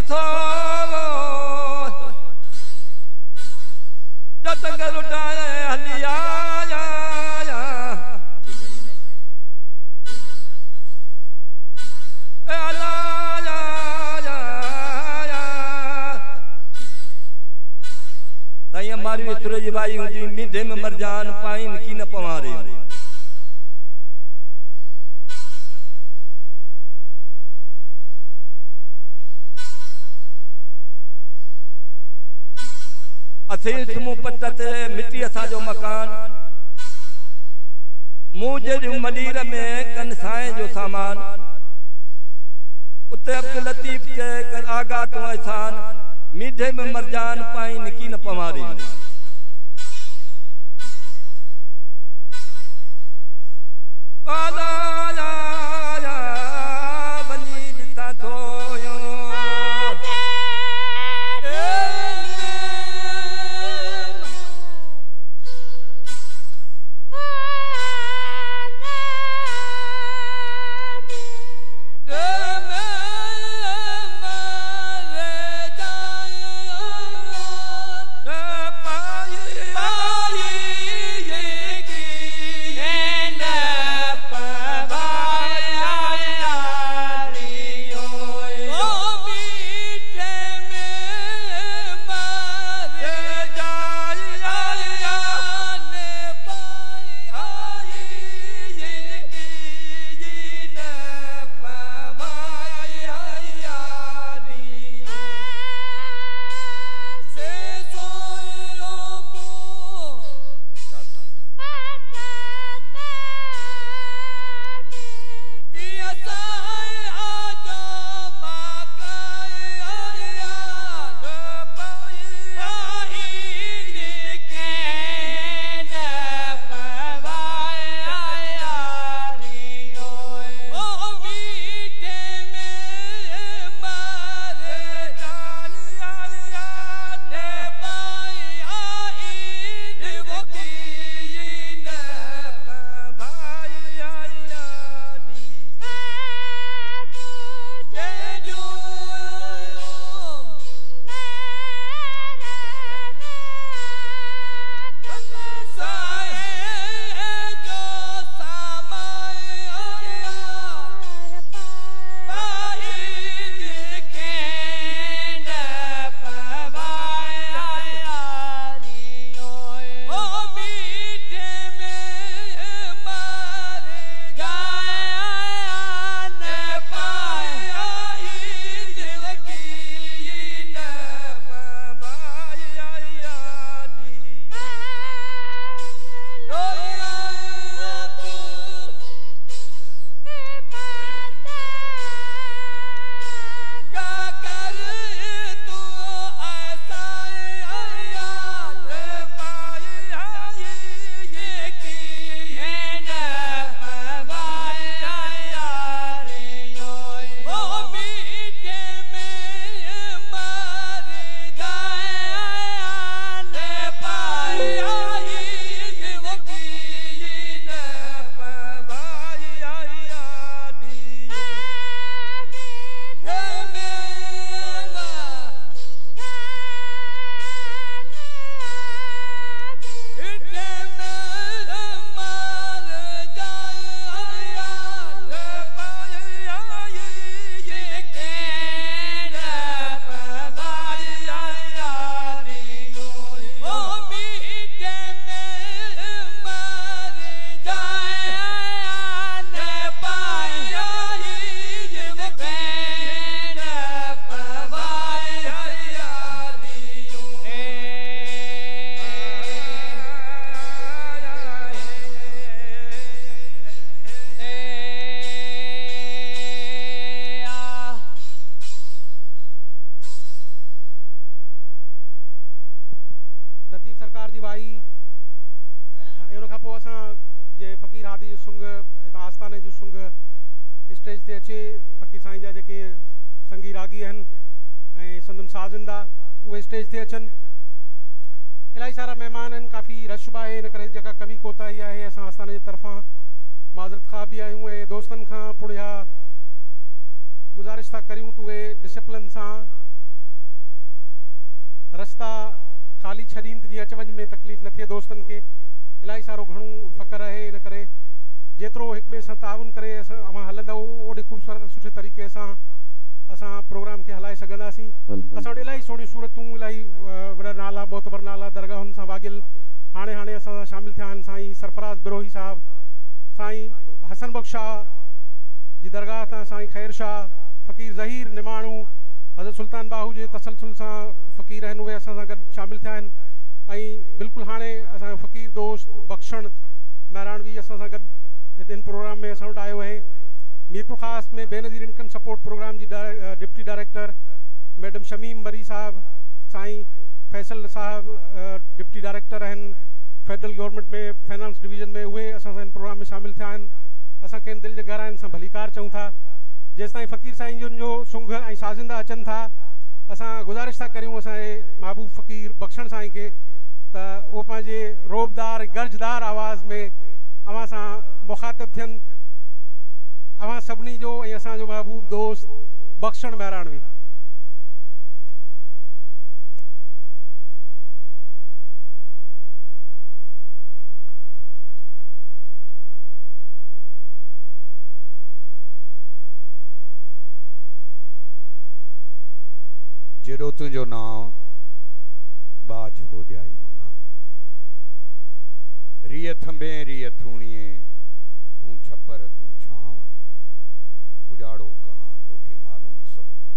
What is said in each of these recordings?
थो जतंग लुटाए हली आया ताई हमारी सूरज बाई हुई मीठे में मरजान पाइन की न पवारे असीं सुम्हूं पट ते मिटी असांजो मकान मुंह जे मलीर में कन साए जो सामान उते अब्दुल लतीफ के कर आगा तो एहसान मीठे में मरजान पाई निकी न पवारी आला बनी दिता थो स्टेज ते अचे फ़कीर साईं जा जेके संगी रागी आहिनि ऐं संदन साज़िंदा उहे स्टेज ते अचनि। इलाही सारा महिमान आहिनि, काफ़ी रश बि आहे, इन करे जेका कमी कोताही आहे असां आस्थाने जे तरफ़ां माज़रत खां बि आहियूं ऐं दोस्तनि खां पुणिया गुज़ारिश था करियूं त उहे डिसिप्लिन सां रस्ता खाली छॾीनि त जीअं अच वञ में तकलीफ़ न थिए दोस्तनि खे। इलाही सारो घणो फ़क़्रु आहे, इन करे जेतिरो हिक ॿिए सां ताउन करे अवां हलंदव ओॾे ख़ूबसूरत सुठे तरीक़े सां असां प्रोग्राम खे हलाए सघंदासीं। असां वटि इलाही सोढ़ियूं सूरतूं, इलाही वॾा नाला मोतबर नाला दरगाहुनि सां वागिल हाणे हाणे असां सां शामिल थिया आहिनि। साईं सरफराज़ बिरोही साहब, साईं हसन बख्श शाह जी दरगाह तां साईं ख़ैर शाह, फ़क़ीर ज़हीर निमाणू, हज़रत सुल्तान बाहू जे तसलसल सां फ़क़ीर आहिनि, उहे असां सां गॾु शामिल थिया आहिनि। ऐं बिल्कुलु हाणे असांजो फ़क़ीर दोस्त बख़्शण महिराणवी असां सां गॾु इन प्रोग्राम में असां वटि आयो आहे। मीरपुर ख़ास में बेनज़ीर इनकम सपोर्ट प्रोग्राम जी deputy director madam Shamim Mari साहब, साईं फैसल साहब डिप्टी डायरेक्टर आहिनि फेडरल गवर्नमेंट में फाइनेंस डिवीज़न में, उहे असां सां इन प्रोग्राम में शामिल थिया आहिनि। असांखे दिलि जे गहराइनि सां भलीकार चऊं था। जेसिताईं फ़क़ीर साईं जन जो सुंघ ऐं साज़िंदा अचनि था, असां गुज़ारिश था करियूं असांजे महबूब फ़क़ीर बख़्शण साईं खे त उहो पंहिंजे रोबदार गर्जदार आवाज़ में अवां सां मुख़ातिब थियनि। अवां सभिनी जो ऐं असांजो महबूब दोस्त बख़्शण महिराणवी। जेड़ो तुझो नाम बाज बोजाई मंगा, रिय थंबे रिय थूणिए, तू छपर तू छाव, कुजाड़ो कहाँ तोखे मालूम सब का।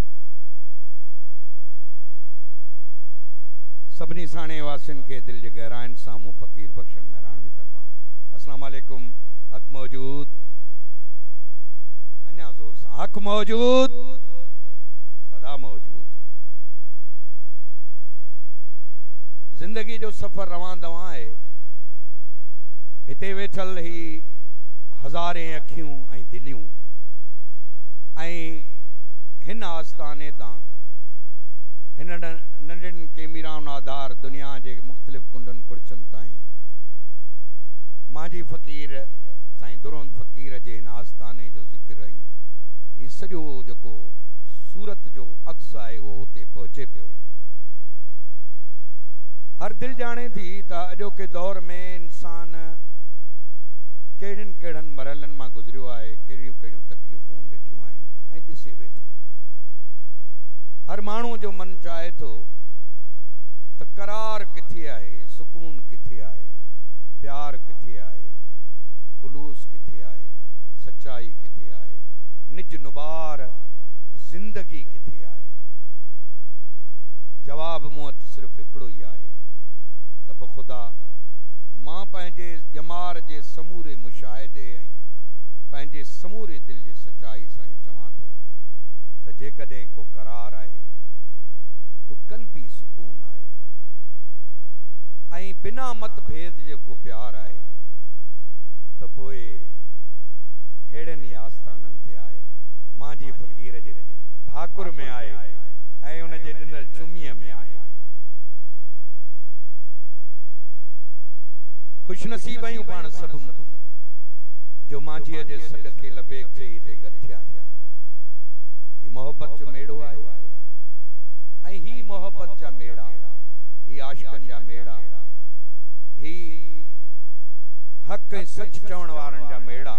सभनी साणे वासिन के दिल जे गहराइन सामू फ़क़ीर बख़्शण महिराणवी तरफा अस्सलाम वालेकुम। हक मौजूद, अन्या जोर सां हक मौजूद, सदा मौजूद। जिंदगी जो सफ़र रवां दवां आहे। हिते वेठल ही हज़ारे अखियूं ऐं दिलियूं, ऐं हिन आस्थाने तां हिन नंढनि केमीराउनि आधार दुनिया जे मुख़्तलिफ़ कुंडनि कुड़चनि ताईं मांजी फ़क़ीर साईं दुरुंद फ़क़ीर जे हिन आस्थाने जो ज़िक्र ऐं हीउ सॼो जेको सूरत जो अक्स आहे उहो हुते पहुचे पियो। हर दिल जाने थी त अॼोके दौर में इंसान कहिड़ियुनि कहिड़ियुनि मरहलनि मां गुज़रियो आहे, कहिड़ियूं कहिड़ियूं तकलीफ़ूं ॾिठियूं आहिनि ऐं ॾिसे वेठो। हर माण्हू जो मन चाहे थो त करार किथे आहे, सुकून किथे आहे, प्यार किथे आहे, खुलूस किथे आहे, सच्चाई किथे आहे, निज नुबार ज़िंदगी किथे आहे। जवाब मूं वटि सिर्फ़ु हिकिड़ो ई आहे त बख़ुदा मां पंहिंजे ॼमार जे समूरे मुशाहिदे ऐं पंहिंजे समूरे दिल जी सच्चाई सां चवां थो त जेकॾहिं को करार आहे, को क़ल्बी सुकून आहे ऐं बिना मतभेद जेको प्यार आहे, त पोइ हेड़नि ई आस्थाननि ते आहे, मांजी फ़क़ीर जे भाकुर में आहे ऐं उन जे ॾिनल चुमीअ में आहे। खुशनसीब आहियूं पाण सभु जो मांझीअ जे सॾ खे लबेक चई हिते गॾिया आहियूं। ही मोहब्बत जो मेड़ो आहे ऐं ही मोहब्बत जा मेड़ा, ही आशिकनि जा मेड़ा, ही हक़ ऐं सच चवण वारनि जा मेड़ा।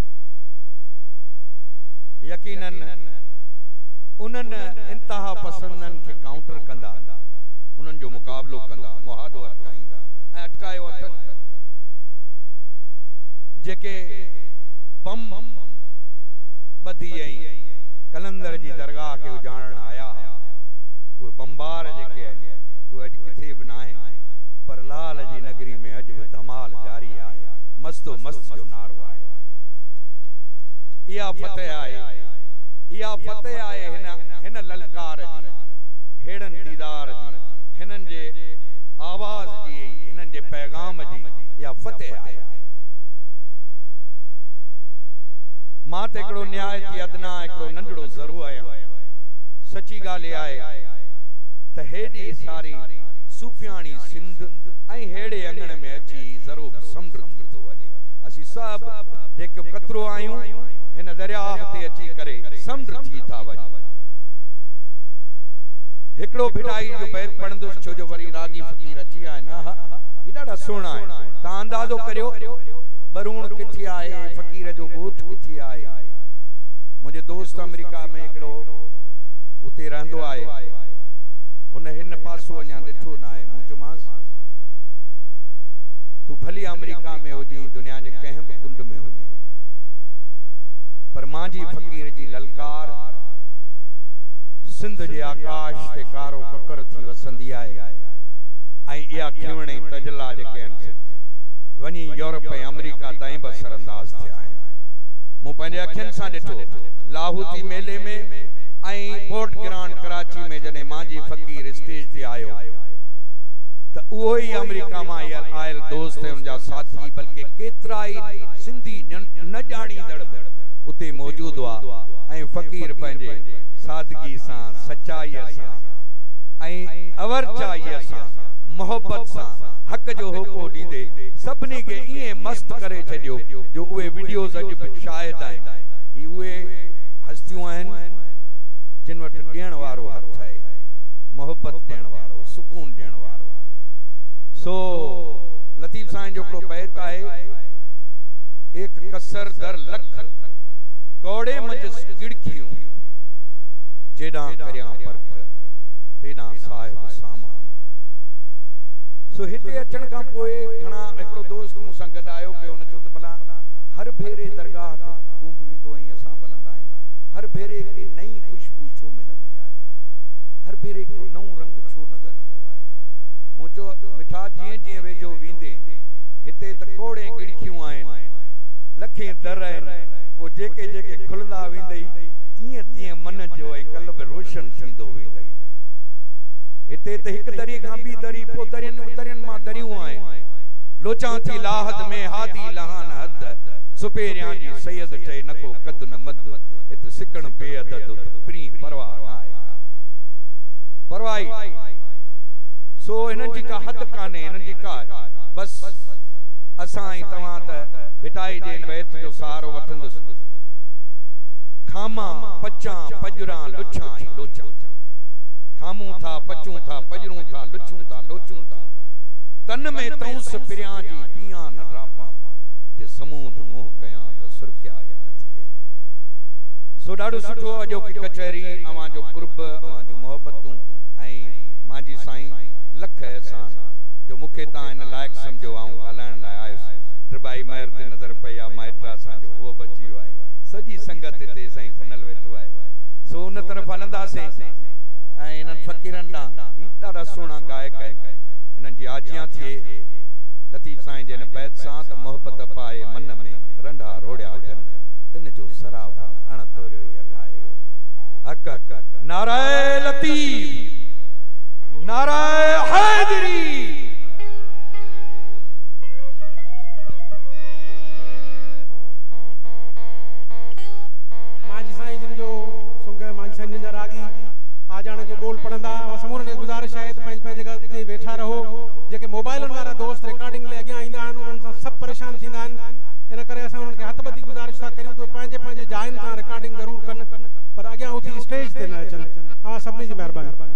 यकीनन उन्हनि इंतहा पसंदनि खे काउंटर कंदा, उन्हनि जो मुक़ाबिलो कंदा, मुहादो अटकाईंदा ऐं अटकायो अथनि। जेके बम ॿधी ऐं कलंदर जी दरगाह खे उजाड़ण आया, उहे बमबार जेके आहिनि उहे अॼु किथे बि न आहिनि, पर लाल जी नगरी में अॼु बि धमाल जारी आहे, मस्तो मस्त जो नारो आहे। इहा फतेह आहे, इहा फतेह आहे हिन ललकार जी, हेड़नि दीदार जी, हिननि जे आवाज़ जी, हिननि जे पैगाम जी, इहा फतेह आहे। मां त हिकिड़ो निहायती अदना हिकिड़ो नंढड़ो ज़रू आहियां। सची ॻाल्हि आहे त हेॾी सारी सूफियाणी सिंध ऐं हेड़े अंगण में अची ज़रूर समुंड थी थो वञे। असीं सभु जेके कतरो आहियूं हिन दरिया ते अची करे समुंड थी था वञूं। एकड़ो भिटाई जो बैत पढ़ंदुसि छो जो वरी रागी फ़कीर अची आया ना ई ॾाढा सुहिणा आहिनि तव्हां अंदाज़ो करियो बरूण किथे आहे फ़कीर जो ॻोठ किथे आहे मुंहिंजे दोस्त अमेरिका में हिकिड़ो उते रहंदो आहे हुन हिन पासो अञा ॾिठो न आहे मूं चयोमांसि तू भली अमेरिका में हुजी दुनिया जे कंहिं बि कुंड में हुजी पर मांजी फ़कीर जी ललकार सिंध जे आकाश ते कारो ककर थी वसंदी आहे ऐं इहा खिवणे तजला जेके आहिनि वञी यूरोप ऐं अमेरिका ताईं बि असरअंदाज़ थिया आहिनि मूं पंहिंजे अखियुनि सां ॾिठो लाहौती मेले में ऐं पोर्ट ग्रांड कराची में जॾहिं मांजी फ़कीर स्टेज ते आयो त उहो ई अमेरिका मां आयल दोस्त ऐं उनजा साथी बल्कि केतिरा ई सिंधी न ॼाणींदड़ बि उते मौजूद हुआ ऐं फ़कीर पंहिंजे सादगी सां सचाईअ सां ऐं अवरचाईअ सां मोहब्बत सां हक़ जो होको ॾींदे सभिनी खे ईअं मस्त करे छॾियो जो उहे वीडियोज़ अॼु बि शायदि आहिनि ही उहे हस्तियूं आहिनि जिन वटि ॾियण वारो हथ आहे मोहब्बत ॾियण वारो सुकून ॾियण वारो सो लतीफ़ साईं जो हिकिड़ो बैत आहे एक कसर दर लख कौड़े मंझि गिड़कियूं जेॾां करियां परख तेॾां साहिब सामा सो हिते अचण खां पोइ घणा हिकिड़ो दोस्त मूंसां गॾु आयो पियो हुन चयो त भला हर भेरे दरगाह ते तूं बि वेंदो आहीं असां बि हलंदा आहियूं हर भेरे हिकिड़ी नई ख़ुशबू छो मिलंदी आहे हर भेरे हिकिड़ो नओं रंग छो नज़र ईंदो आहे मूं चयो मिठा जीअं जीअं वेझो वेंदे हिते त कोड़े गिड़कियूं आहिनि लखे दर आहिनि पोइ जेके जेके खुलंदा वेंदई तीअं तीअं मन जो ऐं क़ल्ब रोशन थींदो वेंदई हिते त हिकु दरी खां ॿी दरी पोइ दरियुनि मां दरियूं आहिनि लोचां थी लाहद में हादी लहान हद सुपेरियां जी सैयद चए न को कद न मद हिते सिकण बेअदद प्री परवाह न आहे परवाही सो हिननि जी का हद कान्हे हिननि जी का बस असां ऐं तव्हां त भिटाई जे बैत जो सहारो वठंदुसि खामा पचां पजरां लुछां ऐं लोचां खामूं था पचूं था पजरूं था लुछूं था लोचूं था तन में तौंस पिरियां जी पियां न ड्रापां जे समूंड मोह कयां त सुरख्या या न थिए सो ॾाढो सुठो अॼो की कचहरी अवां जो कुर्ब अवां जो मोहब्बतूं ऐं मांजी साईं लख एहसान जो मूंखे तव्हां इन लाइक़ सम्झो ऐं ॻाल्हाइण लाइ आयुसि टिबाई महर ते नज़र पई आहे माइट असांजो उहो बची वियो आहे सॼी संगत हिते साईं कुनल वेठो आहे सो उन तरफ़ हलंदासीं ऐं इन्हनि फ़कीरनि ॾांहुं ॾाढा सुहिणा गायक आहिनि इन्हनि जी आजियां थिए लतीफ़ साईं जे हिन बैत सां त मोहब्बत पाए मन में रंढा रोड़िया हुजनि तिन जो सराफ अण तोरियो ई अघायो हक हक नाराए लतीफ़ नाराए हैदरी मांझी साईं जिन जो सुंग मांझी साईं जिन जा रागी आजाने जो बोल पढ़ंदा समूरनि खे गुज़ारिश आहे त पंहिंजे जॻह ते वेठा रहो जेके मोबाइलनि वारा दोस्त रिकॉर्डिंग लाइ अॻियां ईंदा आहिनि उन्हनि सां सभु परेशान थींदा आहिनि इन करे असां उन्हनि खे हथ ॿधी गुज़ारिश था करियूं त पंहिंजे पंहिंजे जायुनि तां रिकॉर्डिंग ज़रूरु कनि पर अॻियां उथी स्टेज ते न अचनि तव्हां सभिनी जी महिरबानी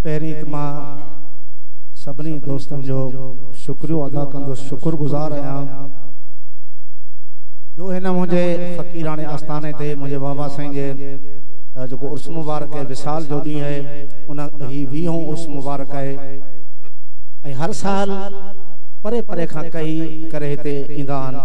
पहिरीं त मां सभिनी दोस्तनि जो शुक्रियो अदा कंदो, शुक्रगुज़ार आहियां जो हिन मुंहिंजे फ़कीराणे आस्थाने ते मुंहिंजे बाबा साईं जे जेको उर्स मुबारक आहे, विसाल जो ॾींहुं आहे, उन ही 20हों उर्स मुबारक आहे ऐं हर साल परे परे खां कई करे हिते ईंदा आहिनि।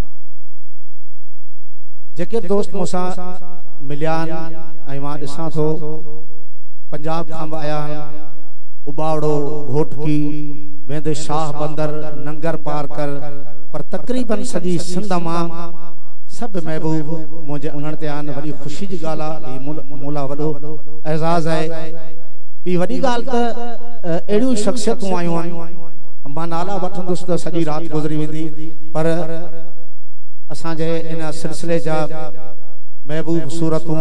जेके दोस्त मूंसां मिलिया आहिनि ऐं मां ॾिसां थो पंजाब खां बि आया आहिनि, उबाड़ो, घोटकी, वेंदे शाह बंदर, नंगर पार कर, पर तक़रीबन सॼी सिंध मां सभु महबूब मुंहिंजे अङण ते आहिनि। वॾी ख़ुशी जी ॻाल्हि आहे, मूला वॾो एज़ाज़ आहे। ॿी वॾी ॻाल्हि त अहिड़ियूं शख़्सियतूं आयूं आहिनि, मां नाला वठंदुसि त सॼी राति गुज़री वेंदी, पर असांजे इन सिलसिले जा महबूब सूरतूं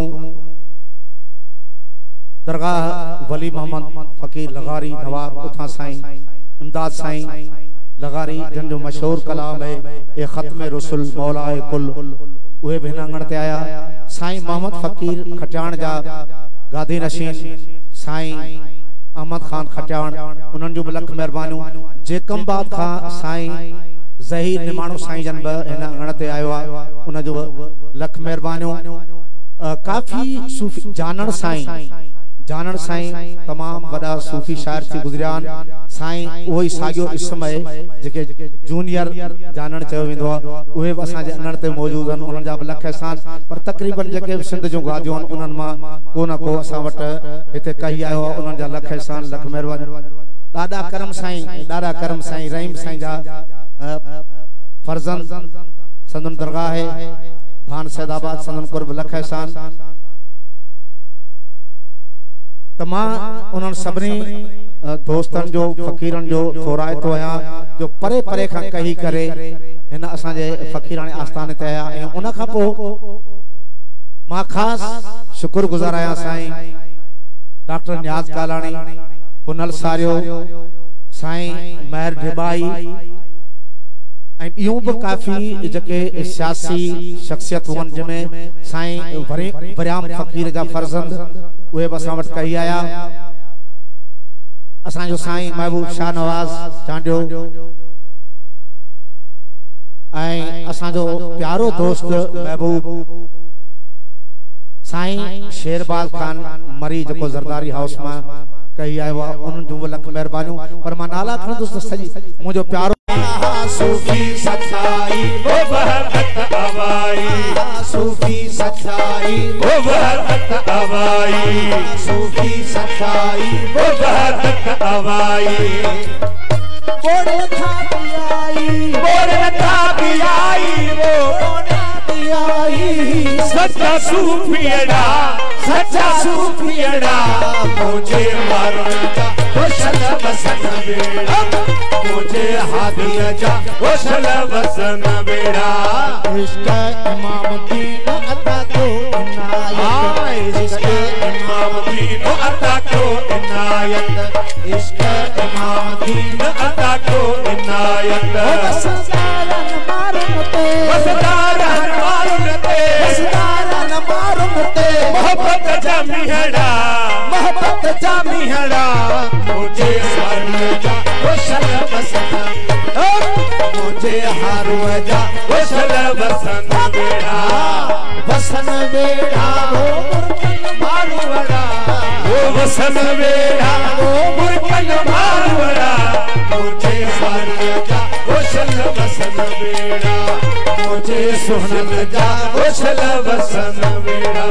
दरगाह वली मोहम्मद फ़कीर लगारी नवाब उथां साईं, इमदाद साईं लगारी जन जो मशहूर कलाम है ए ख़त्म रसूल मौलाए कुल, उहे भी अङण ते आया। साईं मोहम्मद फ़कीर खटियाण जा गादी नशीन साईं अहमद खान खटियाण, उन्हनि जो भी लख महिरबानियूं। जेकमबाद खां साईं ज़हीर निमाणो साईं जन बि हिन अङण ते आयो आहे, उन जो लख महिरबानियूं। काफ़ी सूफ़ी जानण साईं तमाम वॾा सूफ़ी शायर थी गुज़रिया आहिनि। साईं उहो ई साॻियो इस्म आहे जेके जूनियर जानण चयो वेंदो आहे, उहे बि असांजे अङण ते मौजूदु आहिनि, उन्हनि जा बि लख एहसान। पर तक़रीबन जेके बि सिंध जूं गादियूं आहिनि उन्हनि मां को न को असां वटि हिते कही आयो आहे, उन्हनि जा लख एहसान, लख महिरबानी। ॾाढा करम साईं रहीम साईं जा फर्ज़ंद संदन दरगाह है भान सैदाबाद संदन कुर्ब, लख एहसान। त मां उन्हनि सभिनी दोस्तनि जो फ़कीरनि जो थोराइतो आहियां जो परे परे खां कही करे हिन असांजे फ़कीराणे आस्थाने ते आया। ऐं उन खां पोइ मां ख़ासि शुक्रगुज़ार आहियां साईं डॉक्टर नियाज़ कालाणी, पुनल सारियो, साईं महर ढिबाई ऐं ॿियूं बि काफ़ी जेके सियासी शख़्सियतूं आहिनि, जंहिंमें साईं वरियाम फ़कीर जा फर्ज़ंद उहे बि असां वटि कही आया। असांजो साईं महबूब शाह नवाज़ चांडियो ऐं असांजो प्यारो दोस्त महबूब साईं शेरबाज़ खान मरी जेको ज़रदारी हाउस मां कही आयो आहे, उन्हनि जूं बि लख महिरबानियूं। पर मां नाला खणंदुसि त सॼी मुंहिंजो प्यारो सूफी सच्चाई वो बहरत अवाई, सूफी सच्चाई वो बहरत अवाई, सूफी सच्चाई वो बहरत अवाई। बोड़ था भी आई वो आई, सच्चा सूफियड़ा मुझे मारन जा वसल वसन बेड़ा, मुझे हादिया जा वसल वसन बेड़ा। इश्क इमाम दीन अता को इनायत, इश्क इमाम दीन अता को इनायत, इश्क इमाम दीन अता को इनायत। वसदारन मारुन ते, वसदारन मारुन ते, वसदारन मारुन ते, मोहब्बत जामिहड़ा, मोहब्बत जामिहड़ा। मुझे स्वर्ग जा वसल वसन, मुझे हारू जा वसल वसन बेड़ा, वसन बेड़ा वो मुर्कल मारवड़ा, वो वसन बेड़ा वो मुर्कल मारवड़ा। मुझे स्वर्ग जा वसल वसन बेड़ा, मुझे सुहन जा वसल वसन बेड़ा।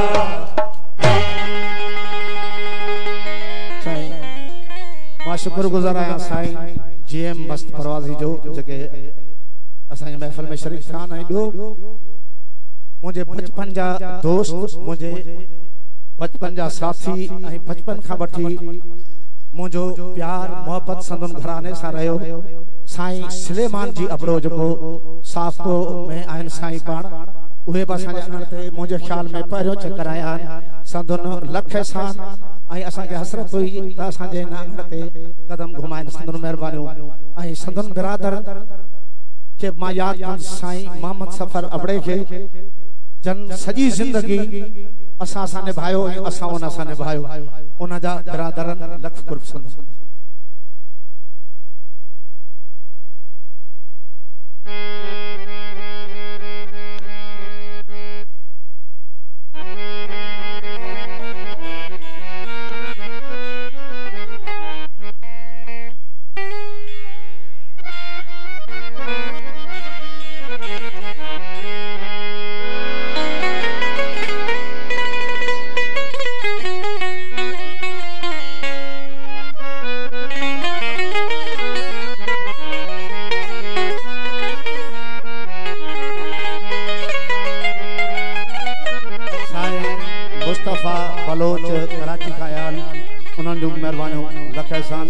मां शुक्रगुज़ार आहियां साईं जीएम मस्त परवाज़ी जो जेके असांजे महफ़िल में शरीक थिया आहिनि। ॿियो मुंहिंजे बचपन जा दोस्त, मुंहिंजे बचपन जा साथी ऐं बचपन खां वठी मुंहिंजो प्यार मोहब्बत संदन घराने सां रहियो साईं सुलेमान जी अबड़ो जेको साफ़ो में आहिनि साईं पाण, उहे बि असांजे अङण ते मुंहिंजे ख़्याल में पहिरियों चकर आया आहिनि। संदन लख एहसान ऐं असांखे हसरत हुई त असांजे हिन अङण ते कदम घुमाइनि, संदन महिरबानियूं। ऐं संदन बिरादर खे मां यादि कंदुसि साईं मोहम्मद सफ़र अबड़े खे, जन सॼी ज़िंदगी असा सा निभायो असा उन सा निभायो उन जा बिरादरन लख कुर्ब सुन मुस्तफा बलोच कराची का आयाल उन्होंने जो मेहरबानी लख एहसान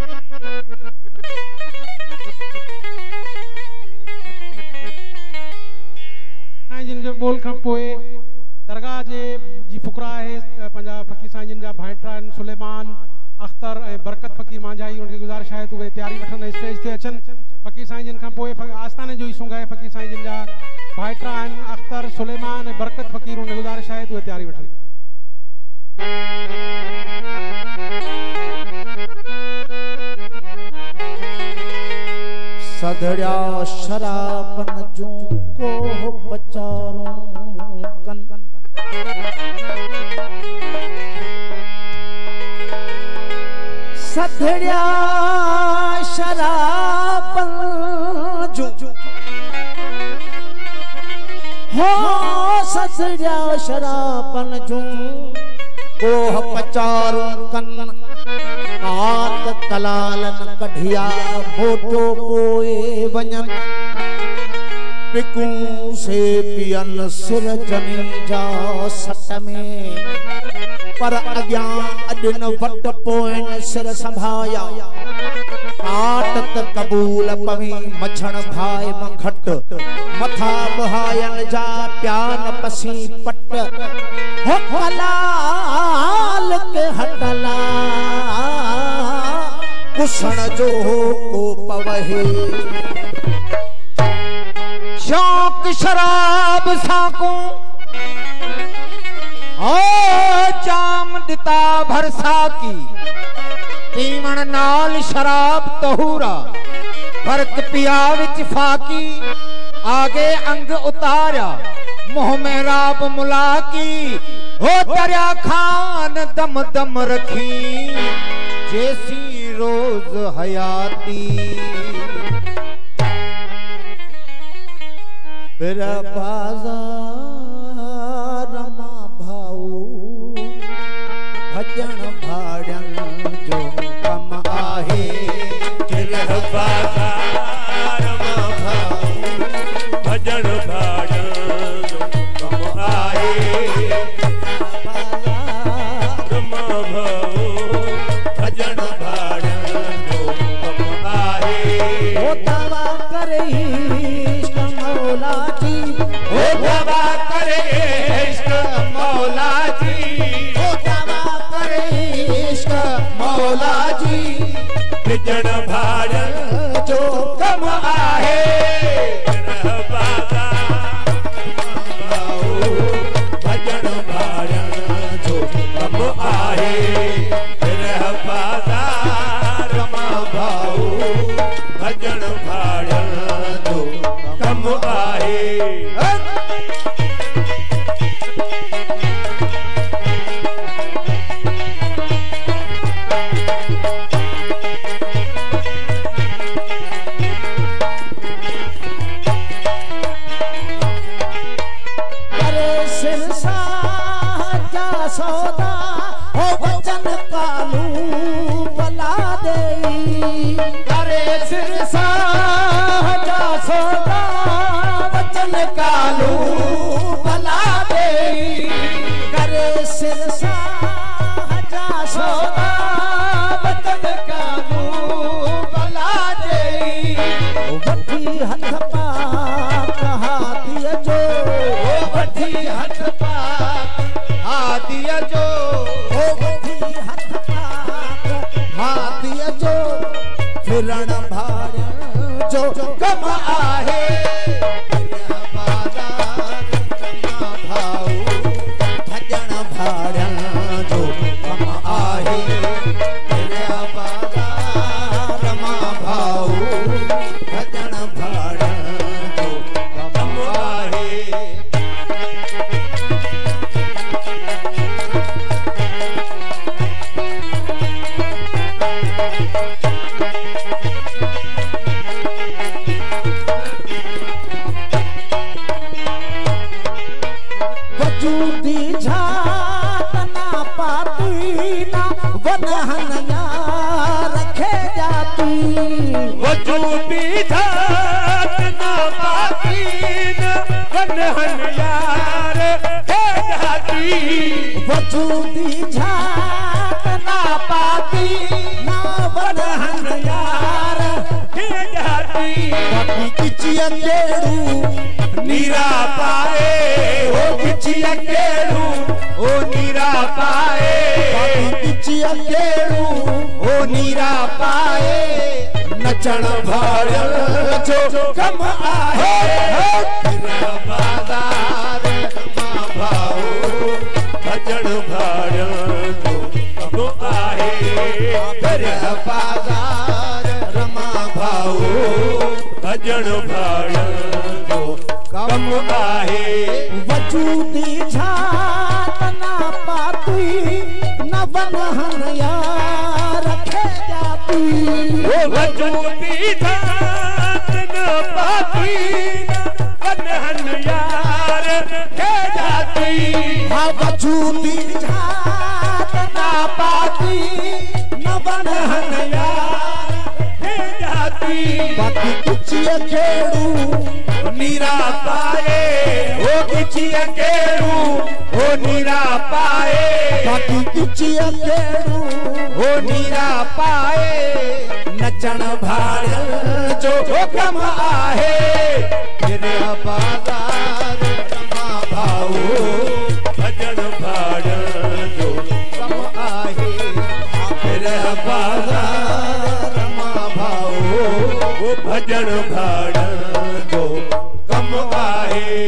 जिन जो बोल खां पोए दरगाह जे जी फुकरा है पंजा फकीर साईं जिन जा भाइटा आहिनि सुलेमान अख्तर ऐं बरकत फकीर मांझाई उनकी गुज़ारिश आहे त उहे तयारी वठनि स्टेज ते अचनि फकीर साईं जिन खां पोइ आस्थाने जो ई सुंग आहे फकीर साईं जिन जा भाइटा आहिनि अख्तर सुलेमान ऐं बरकत फकीर उनकी गुज़ारिश आहे त उहे तयारी वठनि सधड़िया शराबन जूं को पचारों कन सधड़िया शराबन जूं हो सधड़िया शराबन जूं को पचारों कन आत कलालन कढ़िया मोटो कोए वञन पिकूं से पियन सिर जनी जा सट में पर अग्यां अॾन वट पोइन सिर संभाया आटत कबूल पवी मछण भाई मखट मथा बहायन जा प्यान पसी पट हो कलाल के हटला कुसण जो को पवहे शौक शराब साको ओ जाम दिता भरसा की पीवण नाल शराब तहूरा फर्क पिया विच फाकी आगे अंग उतारा मुंह में राब मुला की हो दरिया खान दम दम रखी जैसी रोज हयाती फिर बाजार मा भाऊ भजन भाड़न जो कम आहे फिर बाजार मा भाऊ भजन भाड़न जो कम आहे बाजार मा भाऊ भजन भाड़न जो कम आहे ओ तवा करे इश्क मौला जी ओ तवा करे इश्क मौला जी ओ तवा करे इश्क मौला जी भजन भाड़न जो कम आहे भजन भाड़न जो कम आहे बाजार मा भाऊ भजन भाड़न जो कम आहे सौदा हो वचन कालू बला दे करे सिर साजा सौदा वचन कालू बला दे करे सिर साजा सौदा वचन कालू बला दे वठी हथ पाक हाथीअ जो वठी हथ पाक हाथीअ जो वठी हथ पाक हाथीअ जो फिरण भाड़ियो जो कम आहे बाजार मा भाऊ भजन नचण भाड़ियल जो कम आहे बाज़ार मां भाऊ भजण भाड़ियल जो कम आहे बाज़ार रमा भाऊ भजण भाड़ियल जो कम आहे वजूदी झात ना पाती न बनहन यार रखे जाती वजूदी झात न पाती बनहन यार रखे जाती हाँ वजूदी झात ना पाती न बनहन यार रखे जाती बाकी किचिया खेड़ू नीरा पाए ओ किचिया केड़ू ओ नीरा पाए बाकी किचिया खेड़ू ओ नीरा पाए नचण भाड़ियल जो कम आहे फिर बाज़ार रमा भाऊ भजण भाड़ियल जो कम आहे फिर बाज़ार रमा भाऊ भजण भाड़ियल जो कम आहे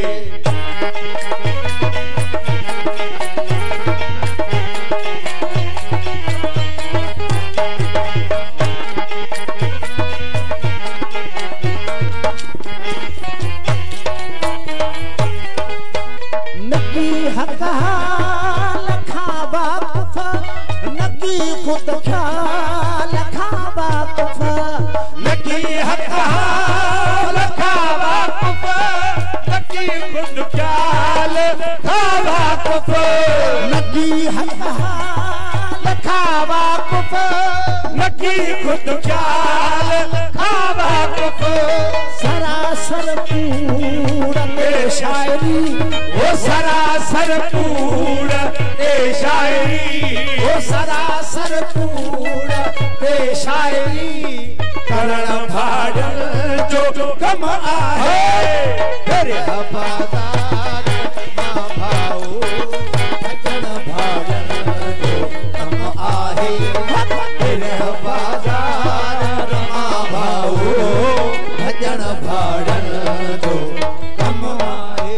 खुद ख्याल खावा कुफा नकी हक़ाल खावा कुफा नकी खुद ख्याल खावा कुफा नकी हक़ाल खावा कुफा नकी खुद ख्याल खावा कुफा सरासर पूरा ए शायरी वो सरासर पूरा ए शायरी वो सरासर पूरा ए शायरी करण भाड़ियल जो कम आहे तेरे बाज़ार मां भाऊ भजण भाड़ियल जो कम आहे तेरे बाज़ार मां भाऊ भजण भाड़ियल जो कम आहे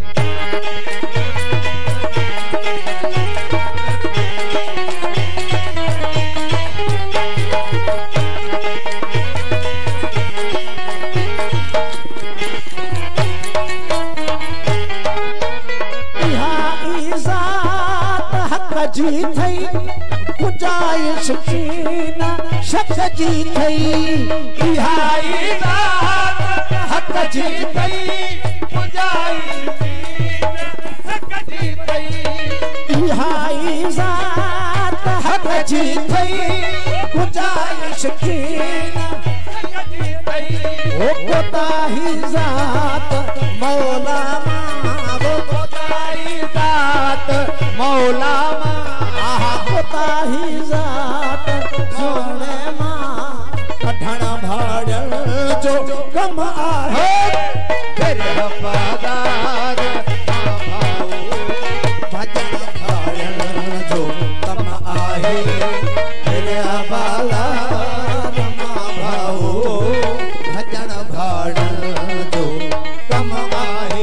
जी थई गुजाइश कीना शक जी थई इहाई ज़ात हक़ जी थई गुजाइश कीना हक़ जी थई इहाई ज़ात हक़ जी थई गुजाइश कीना हक़ जी थई ओ कोताही ज़ात मौला मां वो कोताही ज़ात मौला मां कोताही ज़ात सोने मां कढण भाड़ियल जो कम आहे तेरे वफ़ादार मां भाऊ भजण भाड़ियल जो कम आहे तेरे बाज़ार मां भाऊ भजण भाड़ियल जो कम आहे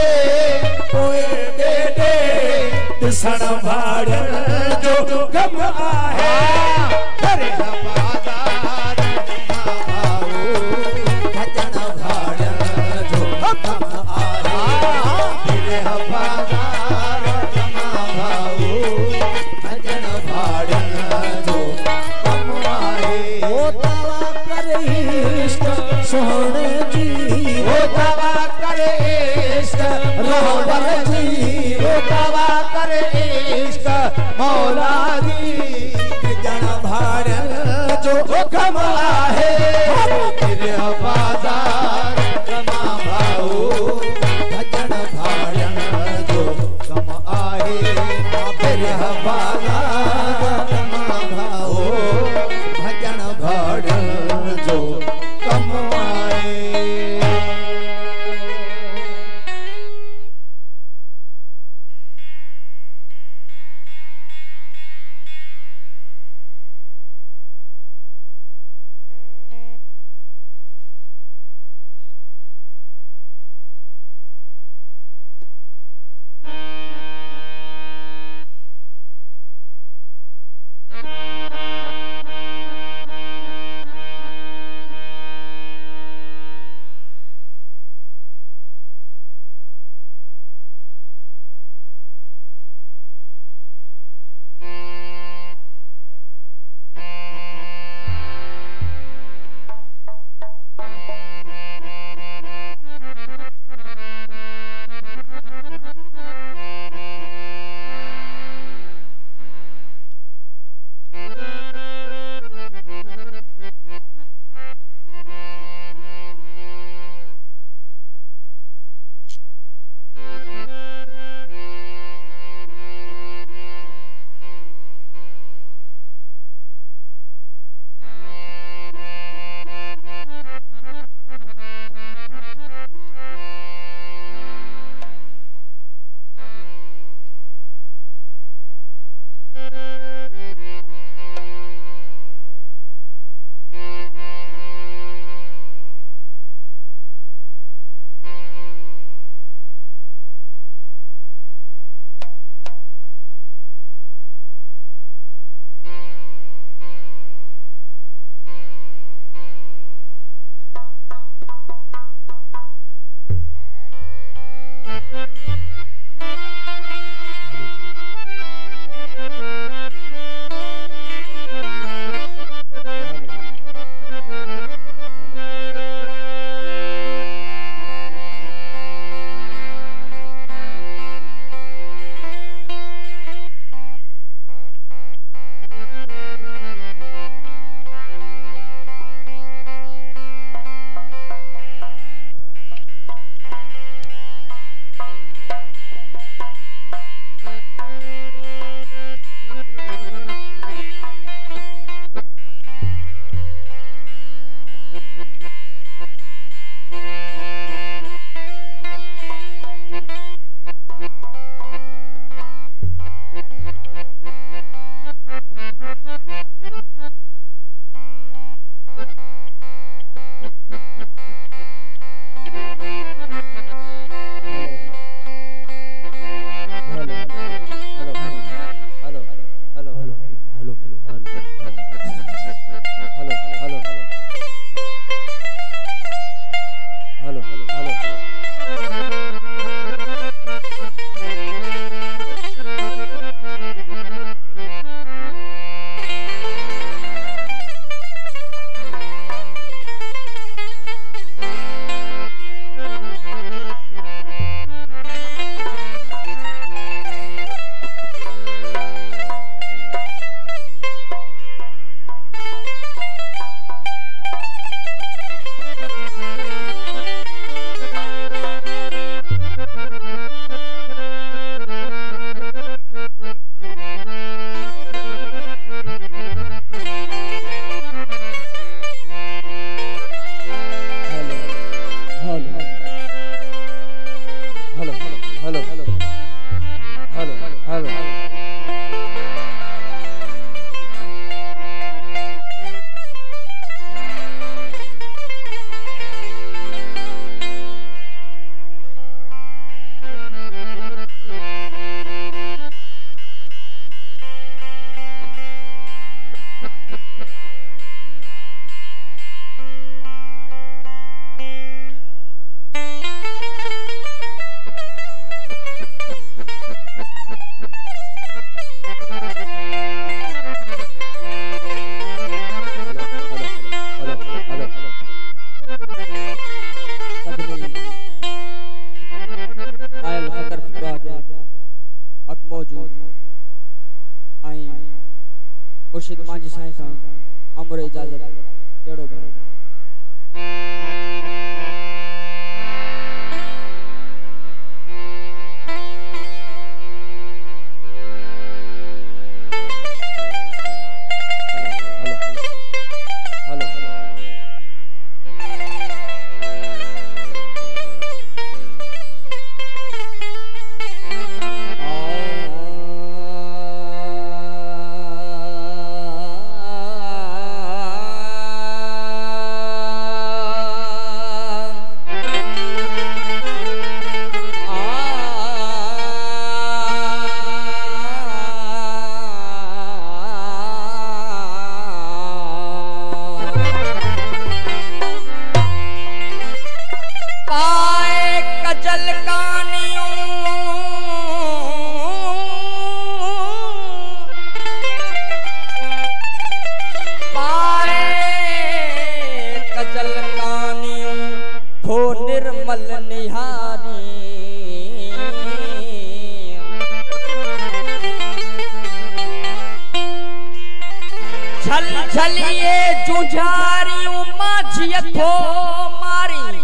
कोई बेटे दिसण भाड़न जो कम आहे करे वफादार मां भाऊ भजन भाड़न जो कम आहे करे वफादार मां भाऊ भजन भाड़न जो कम आहे ओ तवा करे इश्क सोहणे जी ओ तवा करे इश्क रोहबर जी ओ तवा करे इश्क मौला जी भजन भाड़न जो हुक्म आहे तेरे वफादार मां भाऊ भजन भाड़न जो कम आहे तेरे वफादार मां भाऊ भजन भाड़न जो कम आहे आयल फकर फिक्रा के हक मौजूद आई मुर्शिद मांझी साईं का अमर इजाजत जड़ो बनो झलिए जुझारियों माझिया थो मारी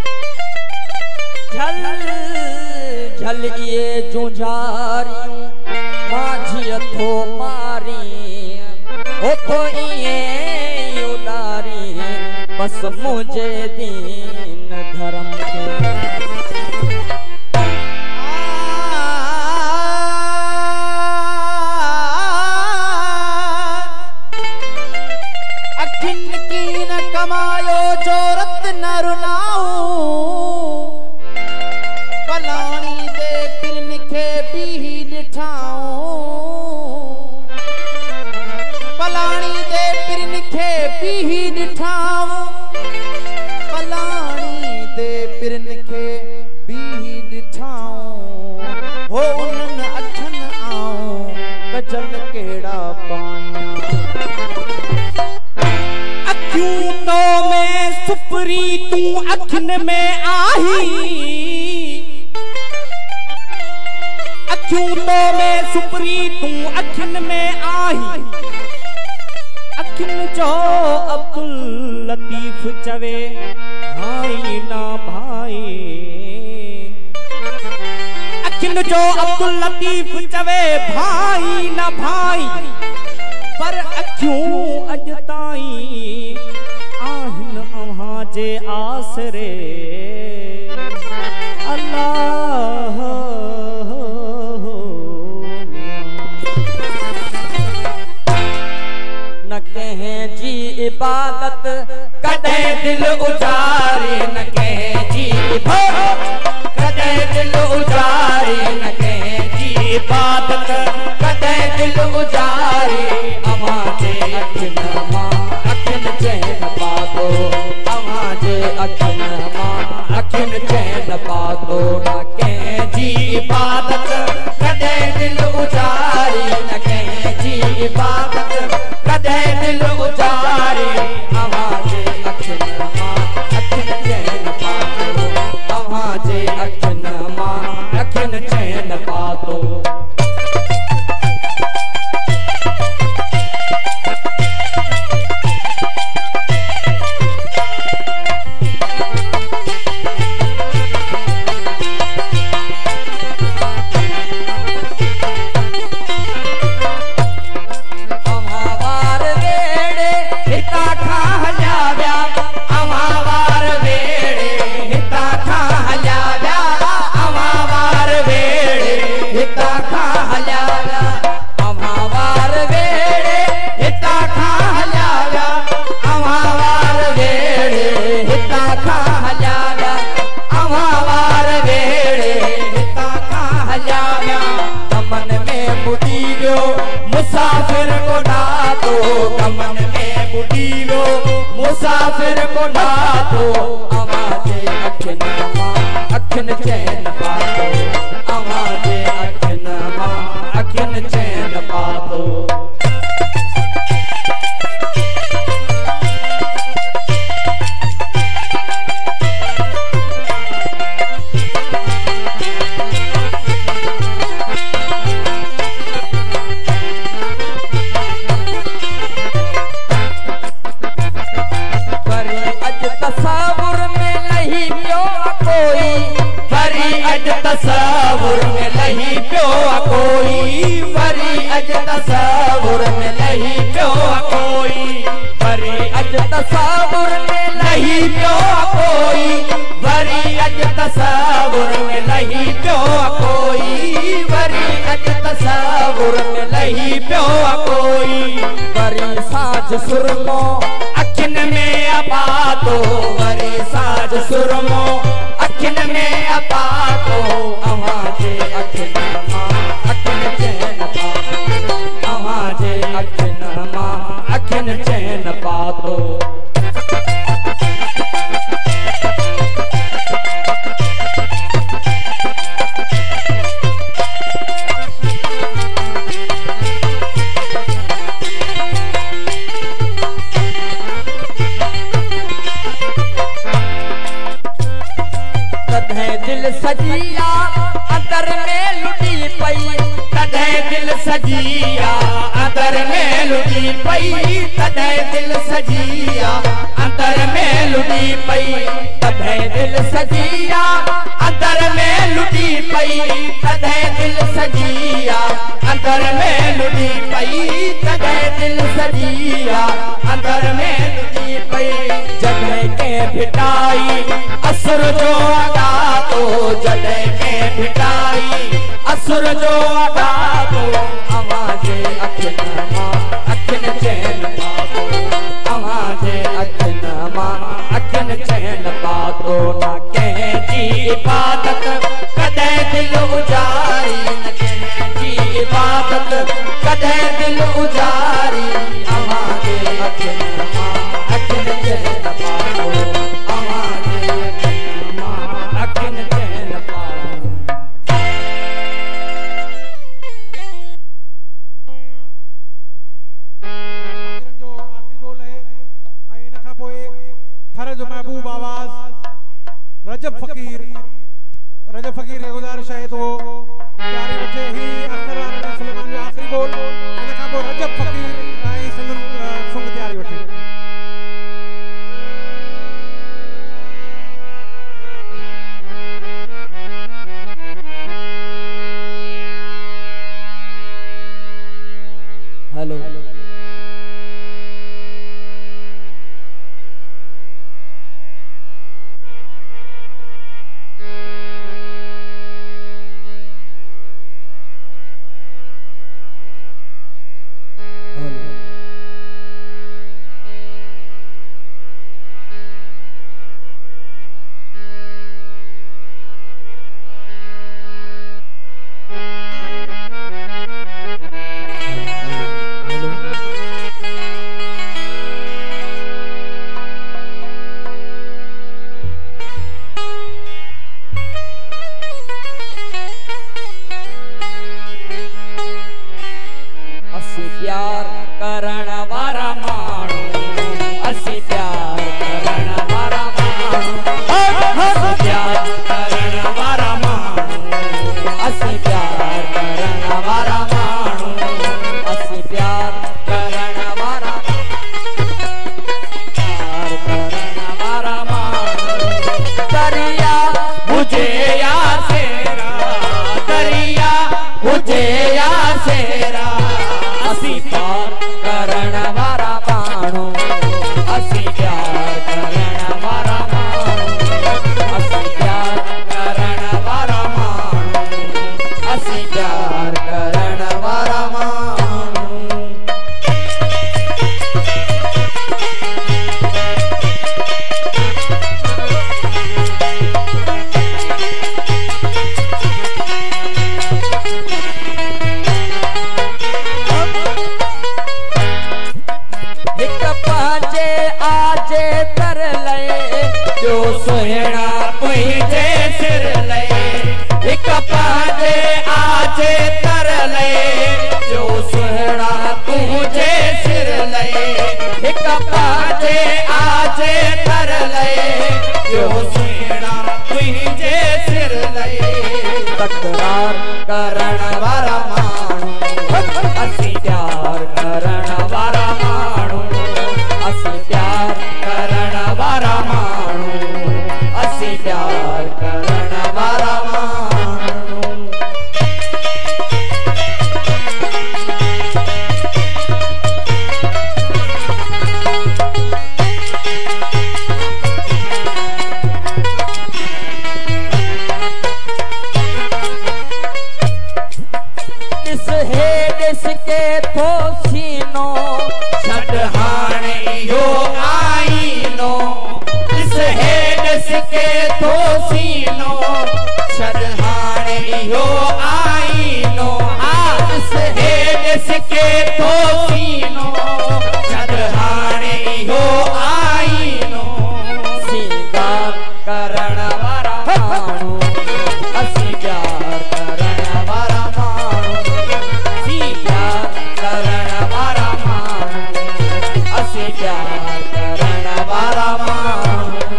झलिए जुझारियों माझिया थो मारी ओ तो ये उडारी बस मुझे दीन धर्म के कमायो जोरत न रुनाऊ पलानी दे पिरन खे भी ॾिठाऊं पलानी दे पिरन खे भी ॾिठाऊं पलानी दे पिरन खे भी ॾिठाऊं हो उन्हनि अखियुनि आऊं कजल कहिड़ा पायां क्यों तो मैं सुपरी तू अखिन में आही क्यों तो मैं सुपरी तू अखिन में आही अखिन जो अब्दुल लतीफ चवे भाई ना भाई अखिन जो अब्दुल लतीफ चवे भाई ना भाई पर अखियूं अॼु ताईं आहिनि अव्हां जे आसरे अल्लाह न कंहिं जी इबादत कॾहिं दिल उजारे न कंहिं जी कॾहिं दिल उजारे न कंहिं जी इबादत कॾहिं दिल उजारे अव्हां जे अखियुनि मां अखियुनि चैन पातो अव्हां जे अखियुनि मां अखियुनि चैन पातो न कंहिं जी इबादत कॾहिं दिल उजारे न कंहिं जी इबादत कॾहिं दिल उजारे अव्हां जे अखियुनि मां अखियुनि चैन पातो अव्हां जे अखियुनि मां अखियुनि चैन पातो मुसाफिर को ढातो कमन में बुढ़ी लो मुसाफिर को ढातो आवाज़े अखियुनि मां अखियुनि चैन पातो आवाज़े अखियुनि तसवुर में लही पियो कोई वरी अज तसवुर में लही पियो कोई वरी अज तसवुर में लही पियो कोई वरी अज तसवुर में लही पियो कोई वरी अज तसवुर में लही पियो कोई वरी साज सुरमो अखिन में अपातो वरी साज सुरमो अखिन में अपातो अवाजे अखिन मां अखिन चैन पातो अवाजे अखिन मां अखिन चैन पातो दिल सजिया अंदर में लुटी पई तदे दिल सजिया अंदर में लुटी पई तदे दिल सजिया अंदर में लुटी पई तदे दिल सजिया अंदर में लुटी पई तदे दिल सजिया अंदर में लुटी पई तदे दिल सजिया अंदर में लुटी पई जगह के भिटाई असुर जो अगा तो जगह के भिटाई असुर जो अगा तो आवाजे अखिन मां अखिन चैन पातो आवाजे अखिन मां अखिन चैन पातो ना कह जी इबादत कदे दिल उजारी न कह जी इबादत कदे दिल उजारी आवाजे अखिन मां अखिन चैन पातो आवाजे अखिन मां अखिन चैन पातो जो आखिरी बोल है ऐं इन खां पोइ फर्ज महबूब आवाज़ रजब फकीर खे गुज़ारिश आहे त उहो प्यारे बच्चे ही अख्तर वारे सुलेमान जो आखिरी बोल इन खां पोइ रजब फकीर ऐं संदन सुंग तयारी वठे हेलो प्यार करण वारा माण्हू असी प्यार करण वारा माण्हू प्यार करण वारा माण्हू असी प्यार करण वारा माण्हू असी प्यार करण वारा प्यार करण वारा माण्हू दरिया हुजे या सेरा दरिया हुजे या सेरा असी प्यार करण वारा माण्हू असी प्यार करण वारा माण्हू असी प्यार करण वारा माण्हू असी प्यार करण वारा माण्हू आजे तर ले जो सुहिणा तुंहिंजे सिर ले हिक पांजे आजे तर ले जो सुहिणा तुंहिंजे सिर ले हिक पांजे आजे तर ले जो सुहिणा तुंहिंजे सिर ले तकरार करण वारा माण्हू असी प्यार करण वारा माण्हू असी प्यार करण वारा माण्हू असी प्यार करण वारा माण्हू आईनो हाथ हे इसके तो सीनो चढ़ाने हो आईनो सिंगार करण वारा मानू असी प्यार करण वारा मानू सिंगार करण वारा मानू असी प्यार करण वारा मानू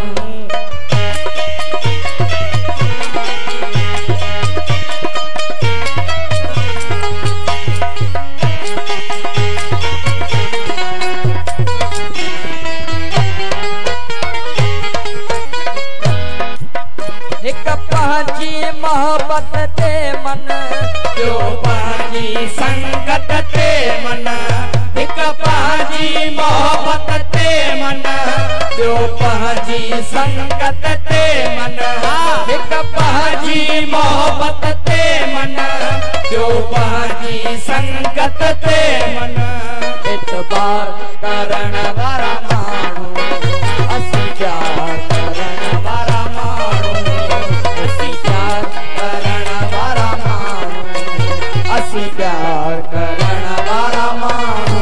एक पहुंची मोहब्बत ते मन जो पहुंची संगत ते मन एक पहुंची मोहब्बत ते मन जो पहुंची संगत ते मन एक पहुंची मोहब्बत ते मन जो पहुंची संगत ते मन इतबार करण वारा मानू असी प्यार करण वारा मानू असी प्यार करण वारा मानू असी प्यार करण वारा मानू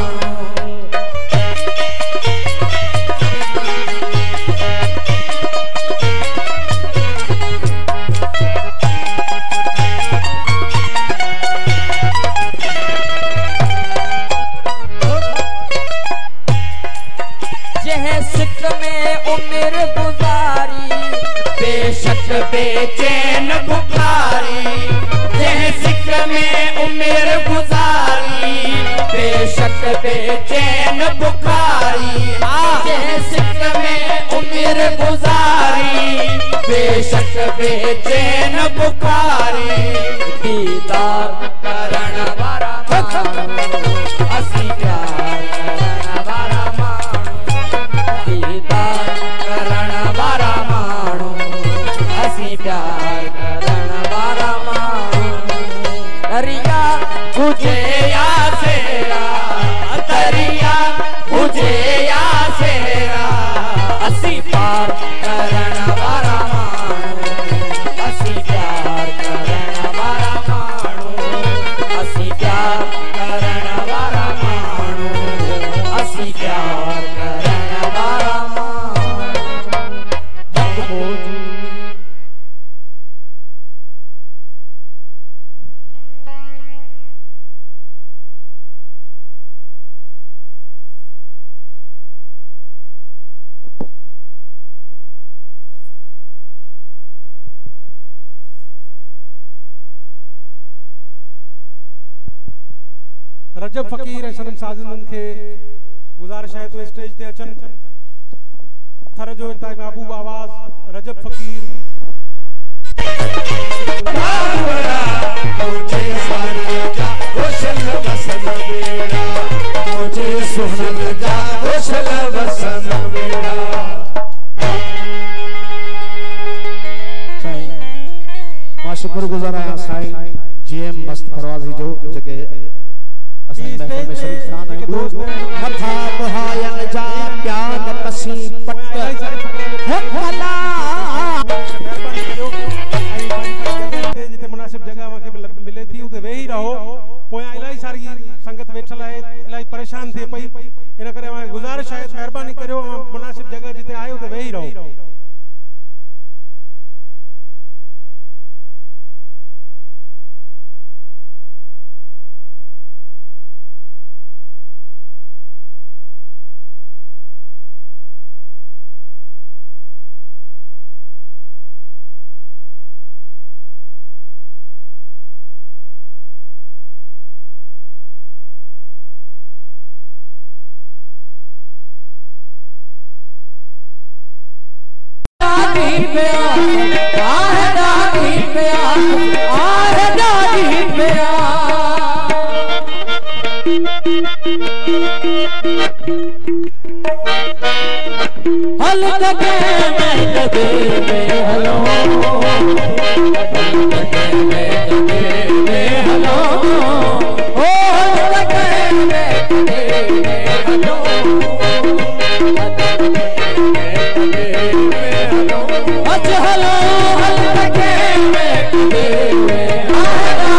जह सिक में उम्र गुजारी बेशक बेचैन बुखारी जह सिक में उम्र गुजारी बेशक बेचैन बुखारी जह सिक में उम्र गुजारी बेशक बेचैन बुखारी दीदार करण वारा असी प्यार करण वारा मानू दीदार करण वारा मानू असी प्यार करण वारा मानू दरिया तुझे या सेरा दरिया तुझे या सेरा असी पार करण वारा मानू असी प्यार करण वारा मानू असी प्यार करण वारा मानू असी प्यार करण वारा मानू रजब फ़कीर ऐं सदन साज़िंदनि खे गुज़ारिश आहे तो स्टेज ते अचनि थर जो इंतज़ाम महबूब आवाज़ रजब फ़कीर मां शुक्रगुज़ार आहियां साईं जीएम मस्त परवाज़ी जो जेके मथा बुहायण जा प्यार कसी पट भला जिते मुनासिब जगह मूंखे मिले थी उते वेही रहो पोयां इलाही सारी संगत वेठल आहे इलाही परेशान थिए पई इन करे मां गुज़ारिश आहे महिरबानी करियो मुनासिब जगह जिते आहे उते वेही रहो हल लगे मैं लगे में हलो हलो ओ हल लगे मैं हलो अच्छा हलो हल लगे मैं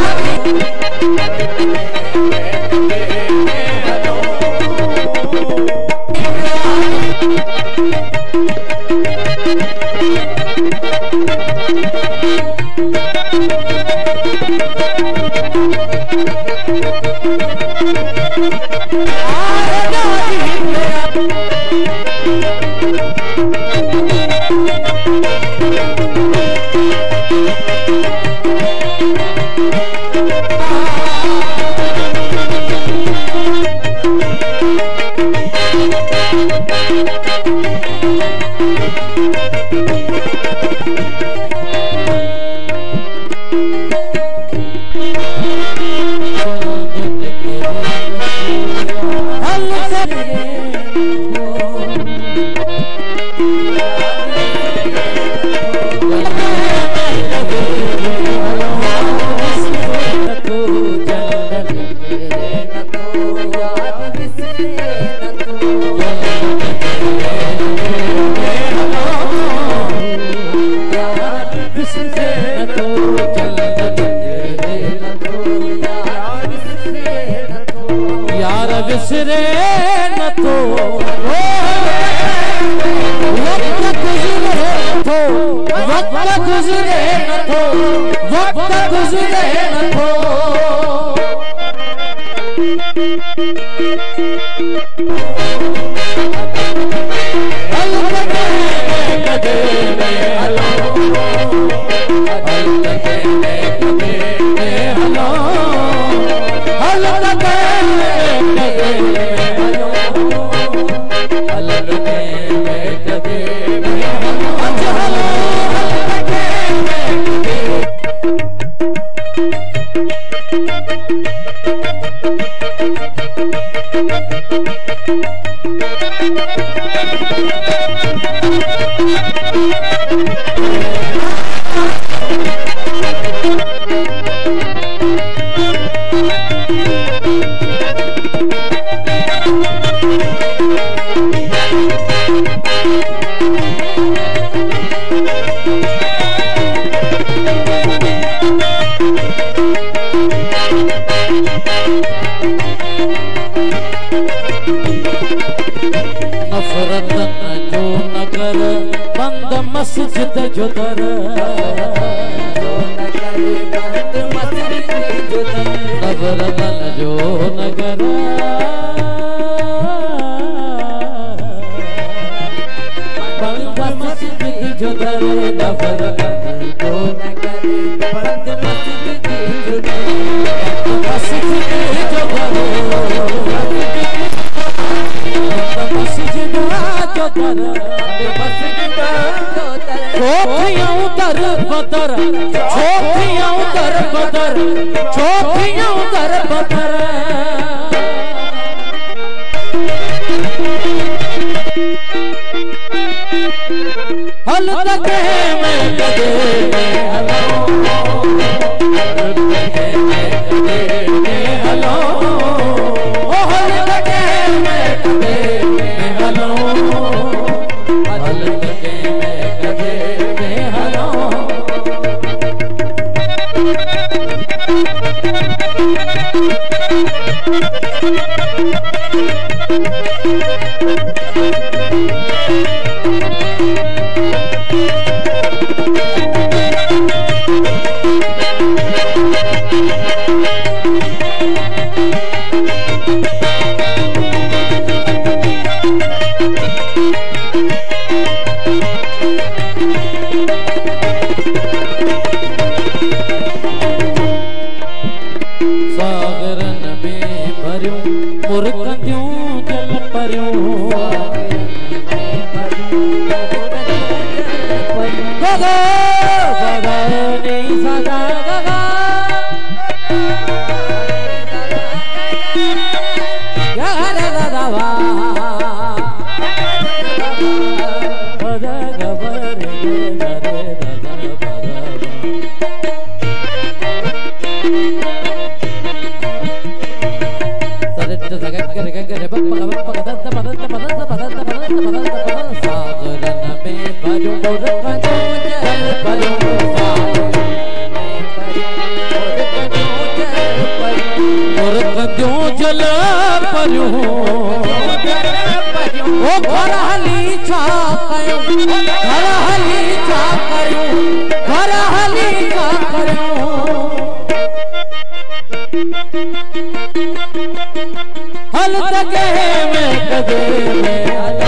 हल तके में कदे में हलो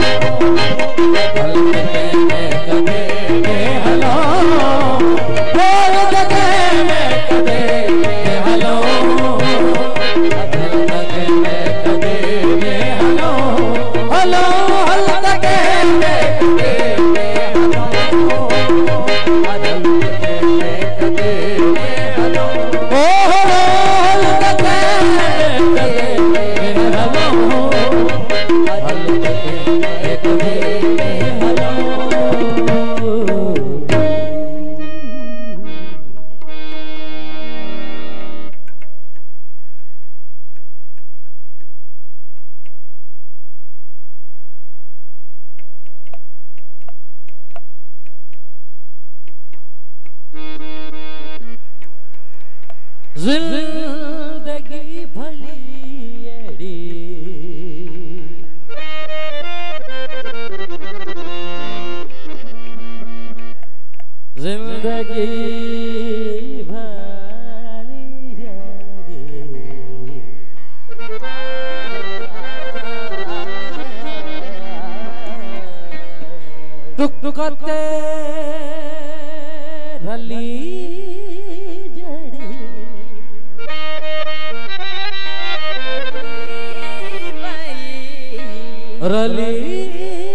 हल तके में कदे में हलो हल तके में कदे में हलो हल तके में कदे में हलो हलो हल तके में कदे में हलो हल तके में कदे में हलो ओ हल तके में कदे में हलो हल तके में कदे में हलो जिंदगी भली एड़ी जिंदगी भली एड़ी टुक टुकते रली रली